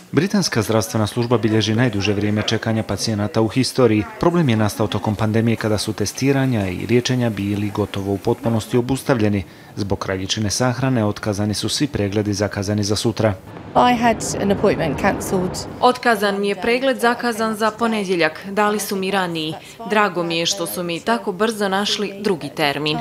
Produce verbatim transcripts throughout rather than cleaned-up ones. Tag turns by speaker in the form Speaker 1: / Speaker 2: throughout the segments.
Speaker 1: Britanska zdravstvena služba bilježi najduže vrijeme čekanja pacijenata u historiji. Problem je nastao tokom pandemije kada su testiranja i liječenja bili gotovo u potpunosti obustavljeni. Zbog kraljičine sahrane otkazani su svi pregledi zakazani za sutra.
Speaker 2: Otkazan mi je pregled zakazan za ponedjeljak. Dali su mi raniji. Drago mi je što su mi tako brzo našli drugi termin.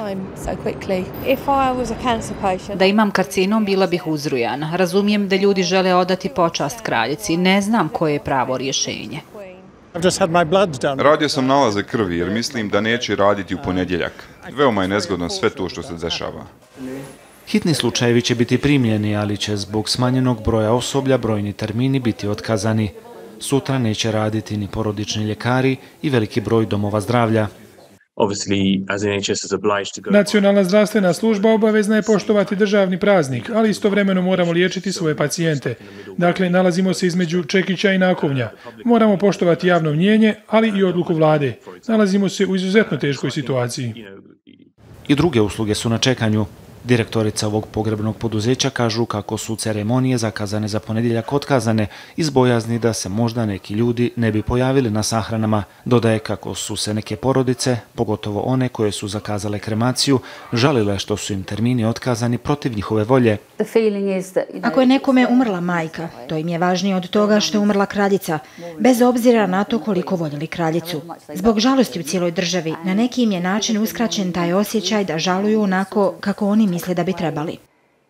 Speaker 3: Da imam karcinom, bila bih uzrujana. Razumijem da ljudi žele odati počast kraljici. Ne znam koje je pravo rješenje.
Speaker 4: Radio sam nalaze krvi jer mislim da neće raditi u ponedjeljak. Veoma je nezgodno sve to što se dešava.
Speaker 1: Hitni slučajevi će biti primljeni, ali će zbog smanjenog broja osoblja brojni termini biti otkazani. Sutra neće raditi ni porodični ljekari i veliki broj domova zdravlja.
Speaker 5: Nacionalna zdravstvena služba obavezna je poštovati državni praznik, ali istovremeno moramo liječiti svoje pacijente. Dakle, nalazimo se između čekića i nakovnja. Moramo poštovati javno mnijenje, ali i odluku vlade. Nalazimo se u izuzetno teškoj situaciji.
Speaker 1: I druge usluge su na čekanju. Direktorica ovog pogrebnog poduzeća kažu kako su ceremonije zakazane za ponedjeljak otkazane iz bojazni da se možda neki ljudi ne bi pojavili na sahranama. Dodaje kako su se neke porodice, pogotovo one koje su zakazale kremaciju, žalile što su im termini otkazani protiv njihove volje.
Speaker 6: Ako je nekome umrla majka, to im je važnije od toga što je umrla kraljica, bez obzira na to koliko voljeli kraljicu. Zbog žalosti u cijeloj državi, na neki im je način uskraćen taj osjećaj da žaluju onako kako oni misle da bi trebali.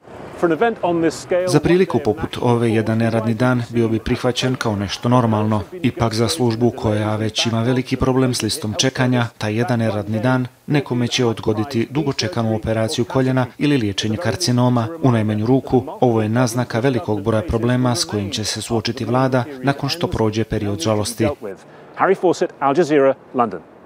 Speaker 1: Za priliku poput ove jedan neradni dan bio bi prihvaćen kao nešto normalno. Ipak za službu koja već ima veliki problem s listom čekanja, taj jedan neradni dan nekome će odgoditi dugočekanu operaciju koljena ili liječenje karcinoma. U najmanju ruku, ovo je naznaka velikog broja problema s kojim će se suočiti vlada nakon što prođe period žalosti.
Speaker 7: Harry Fawcett, Al Jazeera, London.